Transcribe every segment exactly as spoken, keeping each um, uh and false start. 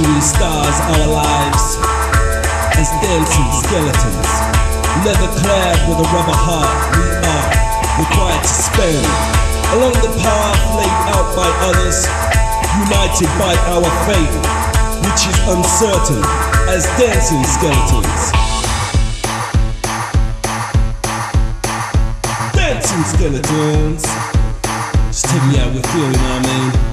only stars our lives as dancing skeletons. Leather clad with a rubber heart, we are required to spend along the path laid out by others, united by our fate, which is uncertain as dancing skeletons. Dancing skeletons. Just take me out with feeling, you know what I mean?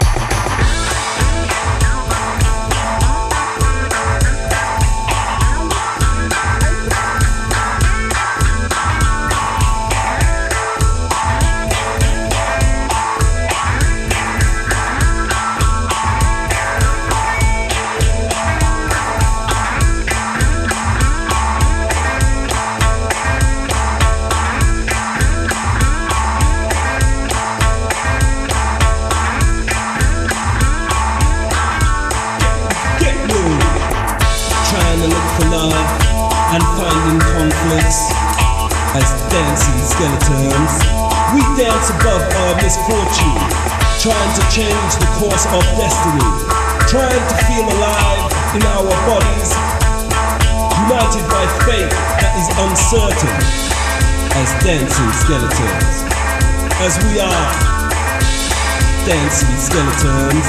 For love and finding conflicts as dancing skeletons. We dance above our misfortune, trying to change the course of destiny, trying to feel alive in our bodies, united by fate that is uncertain as dancing skeletons. As we are dancing skeletons.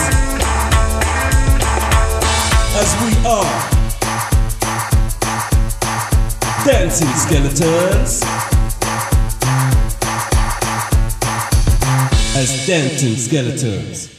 As we are dancing skeletons. As dancing skeletons.